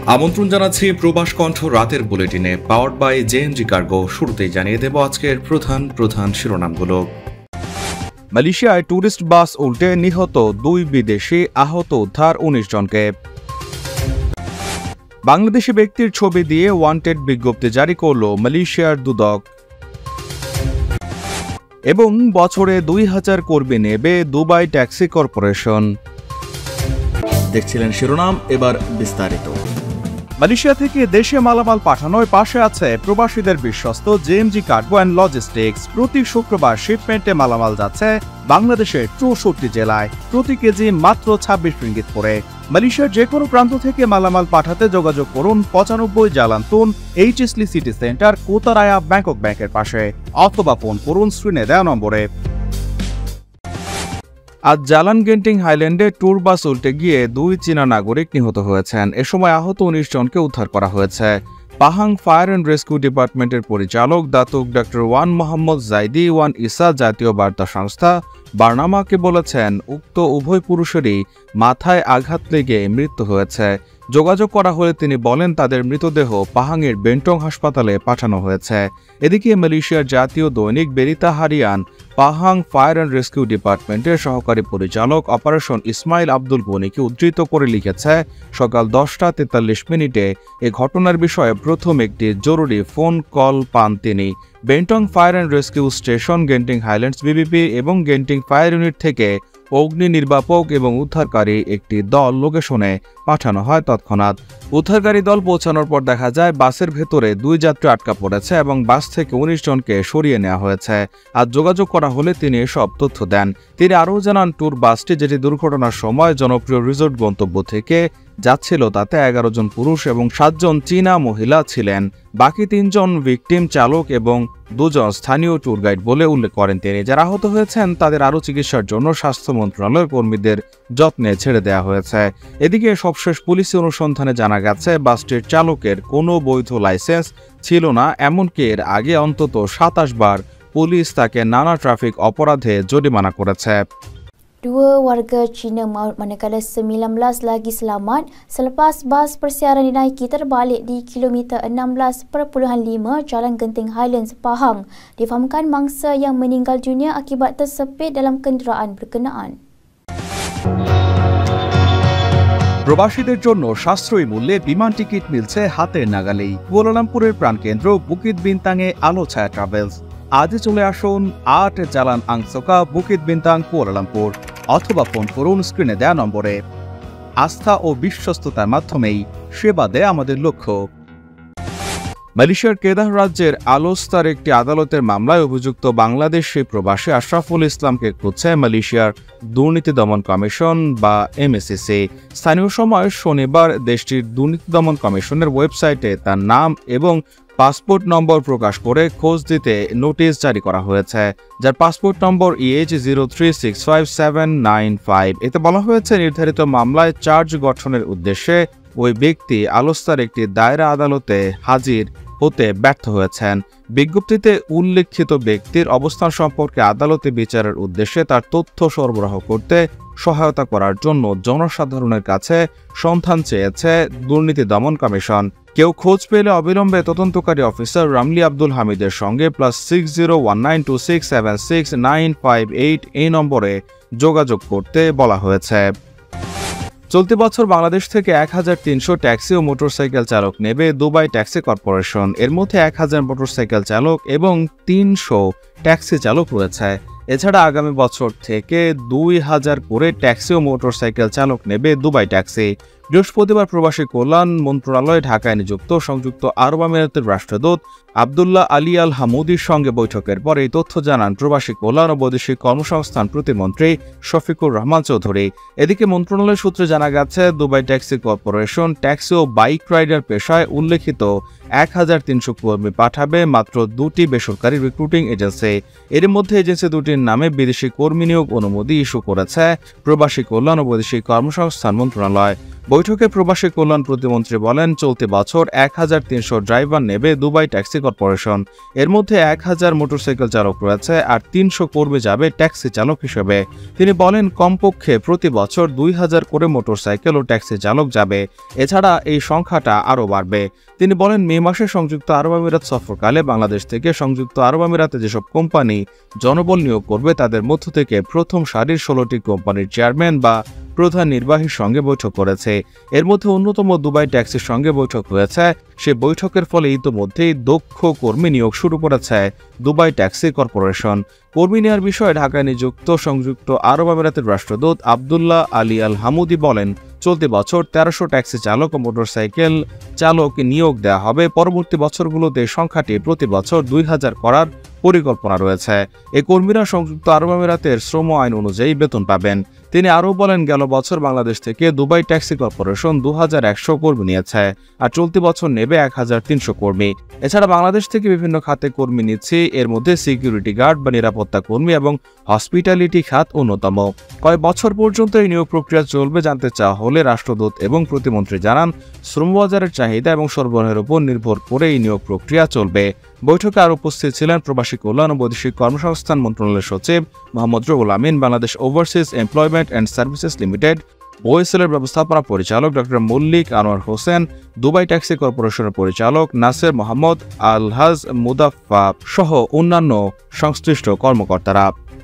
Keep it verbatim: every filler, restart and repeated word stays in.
আমন্ত্রণ জানাচ্ছি প্রবাস কণ্ঠ রাতের বুলেটিনে পাওয়ার্ড বাই জেএনজি কার্গো। শুরুতেই জানিয়ে দেব আজকের প্রধান প্রধান শিরোনামগুলো। মালয়েশিয়ায় ট্যুরিস্ট বাস উল্টে নিহত দুই বিদেশি, আহত উদ্ধার উনিশ জনকে। বাংলাদেশি ব্যক্তির ছবি দিয়ে ওয়ান্টেড বিজ্ঞপ্তি জারি করল মালয়েশিয়ার দুদক। এবং বছরে দুই হাজার কর্মী নেবে দুবাই ট্যাক্সি কর্পোরেশন। দেখছিলেন শিরোনাম, এবার বিস্তারিত। মালয়েশিয়া থেকে দেশে মালামাল পাঠানোর পাশে আছে প্রবাসীদের বিশ্বস্ত জেএমজি কার্গো অ্যান্ড লজিস্টিক্স। প্রতি শুক্রবার শিপমেন্টে মালামাল যাচ্ছে বাংলাদেশের চৌষট্টি জেলায়, প্রতি কেজি মাত্র ছাব্বিশ রিঙ্গিত করে। মালয়েশিয়ার যে কোনো প্রান্ত থেকে মালামাল পাঠাতে যোগাযোগ করুন পঁচানব্বই Jalan Tun H S Lee city centre, Kotaraya Bangkok ব্যাংকের পাশে, অথবা ফোন করুন স্ক্রিনে দেওয়া নম্বরে। আজ জালান গেন্টিং হাইল্যান্ডে ট্যুর বাস উল্টে গিয়ে দুই চীনা নাগরিক নিহত হয়েছেন। এ সময় আহত উনিশ জনকে উদ্ধার করা হয়েছে। পাহাং ফায়ার অ্যান্ড রেস্কিউ ডিপার্টমেন্টের পরিচালক Datuk doctor Wan Mohammad Zaidi Wan Isa জাতীয় বার্তা সংস্থা বার্নামাকে বলেছেন, উক্ত উভয় পুরুষেরই মাথায় আঘাত লেগে মৃত্যু হয়েছে। যোগাযোগ করা হলে তিনি বলেন তাদের মৃতদেহ পাহাংয়ের বেন্টং হাসপাতালে পাঠানো হয়েছে। এদিকে মালয়েশিয়ার জাতীয় দৈনিক Berita Harian Pahang fire and rescue ডিপার্টমেন্টের সহকারী পরিচালক অপারেশন ইসমাইল আব্দুল গনিকে উদ্ধৃত করে লিখেছে, সকাল দশটা তেতাল্লিশ মিনিটে এ ঘটনার বিষয়ে প্রথম একটি জরুরি ফোন কল পান তিনি। Bentong fire and rescue station, Genting Highlands BBP এবং গেন্টিং ফায়ার ইউনিট থেকে অগ্নি নির্বাপক এবং উদ্ধারকারী একটি দল লোকেশনে পাঠানো হয়। তৎক্ষণাৎ উদ্ধারকারী দল পৌঁছানোর পর দেখা যায় বাসের ভেতরে দুই যাত্রী আটকা পড়েছে এবং বাস থেকে উনিশ জনকে সরিয়ে নেওয়া হয়েছে। আর যোগাযোগ করা হলে তিনি এসব তথ্য দেন। তিনি আরও জানান, ট্যুর বাসটি যেটি দুর্ঘটনার সময় জনপ্রিয় রিসোর্ট গন্তব্য থেকে যাচ্ছিল তাতে এগারো জন পুরুষ এবং সাতজন চীনা মহিলা ছিলেন। বাকি তিনজন ভিকটিম, চালক এবং দুজন স্থানীয় ট্যুর গাইড বলে উল্লেখ করেন তিনি। যারা আহত হয়েছেন তাদের আরও চিকিৎসার জন্য স্বাস্থ্য মন্ত্রণালয়ের কর্মীদের যত্নে ছেড়ে দেওয়া হয়েছে। এদিকে সবশেষ পুলিশি অনুসন্ধানে জানা গেছে বাসটির চালকের কোনো বৈধ লাইসেন্স ছিল না, এমনকি এর আগে অন্তত সাতাশ বার পুলিশ তাকে নানা ট্রাফিক অপরাধে জরিমানা করেছে। Dua warga Cina maut manakala sembilan belas lagi selamat selepas bas persiaran dinaiki terbalik di kilometer enam belas perpuluhan lima Jalan Genting Highlands, Pahang. Difahamkan mangsa yang meninggal dunia akibat tersepit dalam kenderaan berkenaan. প্রবাসীদের জন্য সাশ্রয়ী মূল্যে বিমান ticket মিলছে হাতের নাগালেই। কুয়ালালামপুরের প্রাণকেন্দ্র Bukit বিন্তাংয়ে আলো ছায়া ট্রাভেলস। আজই চলে আসুন আট Jalan Angsoka, Bukit Bintang, Kuala Lumpur, অথবা ফোন করুন স্ক্রিনে দেওয়া নম্বরে। আস্থা ও বিশ্বস্ততার মাধ্যমেই সেবা দেয় আমাদের লক্ষ্য। মালয়েশিয়ার কেদাহ রাজ্যের আলোস্তার একটি আদালতের মামলায় অভিযুক্ত বাংলাদেশি প্রবাসী আশরাফুল ইসলামকে খুঁজছে মালয়েশিয়ার দুর্নীতি দমন কমিশন বা এমএসিসি। স্থানীয় সময় শনিবার দেশটির দুর্নীতি দমন কমিশনের ওয়েবসাইটে তার নাম এবং পাসপোর্ট নম্বর প্রকাশ করে খোঁজ দিতে নোটিশ জারি করা হয়েছে, যার passport number EH zero three six five seven nine five. এতে বলা হয়েছে নির্ধারিত মামলায় চার্জ গঠনের উদ্দেশ্যে ওই ব্যক্তি আলোস্তার একটি দায়রা আদালতে হাজির হতে ব্যর্থ হয়েছেন। বিজ্ঞপ্তিতে উল্লেখিত ব্যক্তির অবস্থান সম্পর্কে আদালতে বিচারের উদ্দেশ্যে তার তথ্য সরবরাহ করতে সহায়তা করার জন্য জনসাধারণের কাছে সন্ধান চেয়েছে দুর্নীতি দমন কমিশন। কেউ খোঁজ পেলে অবিলম্বে তদন্তকারী অফিসার রামলি আব্দুল হামিদের সঙ্গে plus six zero one nine two six seven six nine five eight এই নম্বরে যোগাযোগ করতে বলা হয়েছে। চলতি বছর বাংলাদেশ থেকে এক হাজার তিনশো ট্যাক্সি ও মোটরসাইকেল চালক নেবে দুবাই ট্যাক্সি কর্পোরেশন। এর মধ্যে এক হাজার মোটরসাইকেল চালক এবং তিনশো ট্যাক্সি চালক রয়েছে। এছাড়া আগামী বছর থেকে দুই হাজার করে ট্যাক্সি ও মোটরসাইকেল চালক নেবে দুবাই ট্যাক্সি। বৃহস্পতিবার প্রবাসী কল্যাণ মন্ত্রণালয় ঢাকায় নিযুক্ত সংযুক্ত আরব আমিরাতের রাষ্ট্রদূত আবদুল্লাহ আলী আল হামুদির সঙ্গে বৈঠকের পর এই তথ্য জানান প্রবাসী কল্যাণ ও বৈদেশিক কর্মসংস্থান প্রতিমন্ত্রী শফিকুর রহমান চৌধুরী। এদিকে মন্ত্রণালয় সূত্রে জানা গেছে দুবাই ট্যাক্সি কর্পোরেশন ট্যাক্সি ও বাইক রাইডার পেশায় উল্লেখিত এক হাজার তিনশো কর্মী পাঠাবে মাত্র দুটি বেসরকারি রিক্রুটিং এজেন্সি। এর মধ্যে এজেন্সি দুটির নামে বিদেশি কর্মী নিয়োগ অনুমতি ইস্যু করেছে প্রবাসী কল্যাণ ও বৈদেশিক কর্মসংস্থান মন্ত্রণালয়। বৈঠকে প্রবাসী কল্যাণ প্রতিমন্ত্রী বলেন, চলতি বছর এক হাজার তিনশো ড্রাইভার নেবে দুবাই ট্যাক্সি কর্পোরেশন। এর মধ্যে এক হাজার মোটরসাইকেল চালক রয়েছে আর তিনশো কর্মী যাবে ট্যাক্সি চালক হিসেবে। তিনি বলেন, কমপক্ষে প্রতি বছর দুই হাজার করে মোটরসাইকেল ও ট্যাক্সি চালক যাবে। এছাড়া এই সংখ্যাটা আরও বাড়বে। তিনি বলেন, মে মাসে সংযুক্ত আরব আমিরাত সফরকালে বাংলাদেশ থেকে সংযুক্ত আরব আমিরাতে যেসব কোম্পানি জনবল নিয়োগ করবে তাদের মধ্য থেকে প্রথম সারির ষোলোটি কোম্পানির চেয়ারম্যান বা প্রধান নির্বাহীর সঙ্গে বৈঠক করেছে। এর মধ্যে অন্যতম দুবাই ট্যাক্সির সঙ্গে বৈঠক হয়েছে। সে বৈঠকের ফলে ইতোমধ্যেই দক্ষ কর্মী নিয়োগ শুরু করেছে দুবাই ট্যাক্সি কর্পোরেশন। কর্মী নেওয়ার বিষয়ে ঢাকায় নিযুক্ত সংযুক্ত আরব আমিরাতের রাষ্ট্রদূত আবদুল্লাহ আলী আল হামুদি বলেন, চলতি বছর তেরোশো ট্যাক্সি চালক ও মোটরসাইকেল চালক নিয়োগ দেওয়া হবে। পরবর্তী বছরগুলোতে সংখ্যাটি প্রতি বছর দুই হাজার করার পরিকল্পনা রয়েছে। এই কর্মীরা সংযুক্ত আরব আমিরাতের শ্রম আইন অনুযায়ী বেতন পাবেন। তিনি আরও বলেন, গেল বছর বাংলাদেশ থেকে দুবাই ট্যাক্সি কর্পোরেশন দু হাজার একশো কর্মী নিয়েছে আর চলতি বছর নেবে এক হাজার তিনশো কর্মী। এছাড়া বাংলাদেশ থেকে বিভিন্ন খাতে কর্মী নিচ্ছে। এর মধ্যে সিকিউরিটি গার্ড বা নিরাপত্তা কর্মী এবং হসপিটালিটি খাত অন্যতম। কয়েক বছর পর্যন্ত এই নিয়োগ প্রক্রিয়া চলবে জানতে চাওয়া হলে রাষ্ট্রদূত এবং প্রতিমন্ত্রী জানান, শ্রমবাজারের চাহিদা এবং সরবরাহের উপর নির্ভর করে এই নিয়োগ প্রক্রিয়া চলবে। বৈঠকে আর উপস্থিত ছিলেন প্রবাসী কল্যাণ ও বৈদেশিক কর্মসংস্থান মন্ত্রণালয়ের সচিব Mohammad Ruhul Amin, Bangladesh overseas employment and services limited ওএসএলের ব্যবস্থাপনা পরিচালক doctor Mallik Anwar Hossain, Dubai taxi কর্পোরেশনের পরিচালক নাসের মোহাম্মদ আলহাজ মুদাফা সহ অন্যান্য সংশ্লিষ্ট কর্মকর্তারা।